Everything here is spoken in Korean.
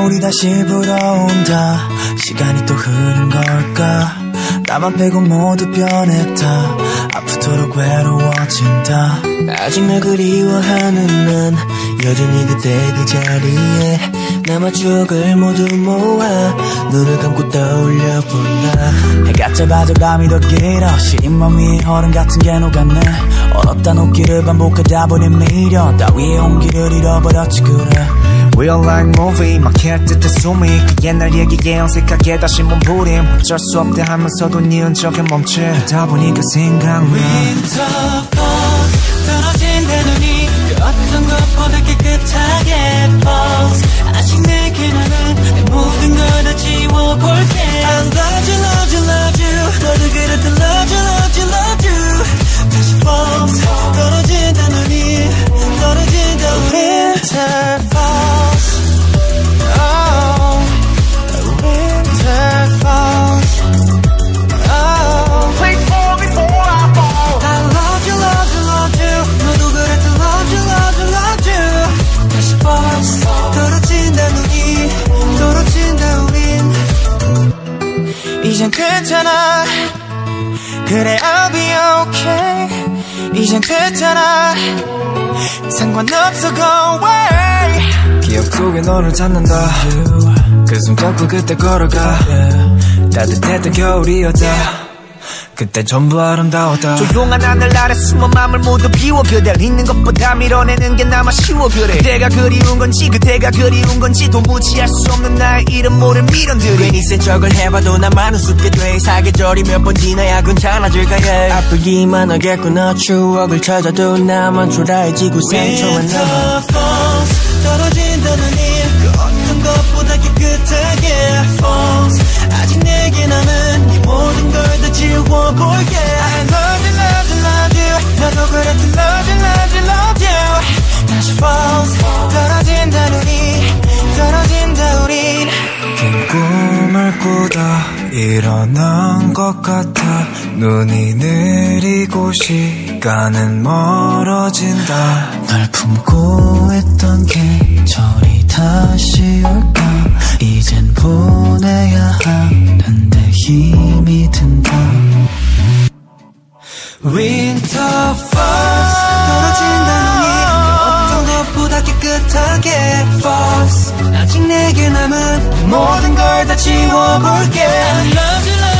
겨울이 다시 불어온다. 시간이 또 흐른 걸까. 나만 빼고 모두 변했다. 아프도록 외로워진다. 아직 날 그리워하는 난 여전히 그때 그 자리에 남아 추억을 모두 모아 눈을 감고 떠올려 볼라. 해가 짧아져 밤이 더 길어. 시린 맘 위에 얼음 같은 게 녹았네. 얼었다 녹기를 반복하다 보니 미련 따위의 온기를 잃어버렸지 그래. Real life movie 막힐 듯한 숨이 그 옛날 얘기에 어색하게 다시 몸부림. 어쩔 수 없다 하면서도 네 흔적에 멈추다 보니까 생각나. Winter falls 떨어진 내 눈이 그 어떤 것보다 깨끗하게 falls. 아직 내게 나는 내 모든 걸 다 지워볼게. I love you love you love you. 너도 그랬던 love you love you love you. 다시 falls 떨어진다 눈이 떨어진다 우리. Winter falls oh winter falls oh please fall before I fall. I love you love you love you. 너도 그랬던 love you love you love you. 다시 falls 떨어진다 눈이 떨어진다 우린. 이젠 괜찮아 그래 I'll be okay. 이젠 괜찮아 상관없어 go away. 기억 속에 너를 찾는다. 그 손잡고 그때 걸어가. 따뜻했던 겨울이었다. 그때 전부 아름다웠다. 조용한 하늘 아래 숨은 맘을 모두 비워. 그댈 잊는 것보다 밀어내는 게 나만 쉬워. 그래 그대가 그리운 건지 그대가 그리운 건지 도무지 알 수 없는 나의 이름 모를 미련들이. 괜히 센 척을 해봐도 나만 우습게 돼. 사계절이 몇 번 지나야 괜찮아질까 해. 아프기만 하겠구나. 추억을 찾아도 나만 초라해지고 상처만 남아. Winter falls 떨어진다 눈이 그 어떤 것보다 깨끗하게 falls. 아직 내게 남은 네 모든 걸 다 지워볼게. I love you love you love you. 너도 그랬던 love you love you love you. 다시 falls 떨어진다 눈이 떨어진다 우린. 긴 꿈을 꾸다 일어난 것 같아. 눈이 내리고 시간은 멀어진다. 널 품고 있던 계절이 다시 올까. 이젠 보내야 하는데 힘이 든다. Winter falls 떨어진다 눈이 어떤 것보다 깨끗하게 falls. 아직 내게 남은 모든 걸 다 지워볼게. I love you love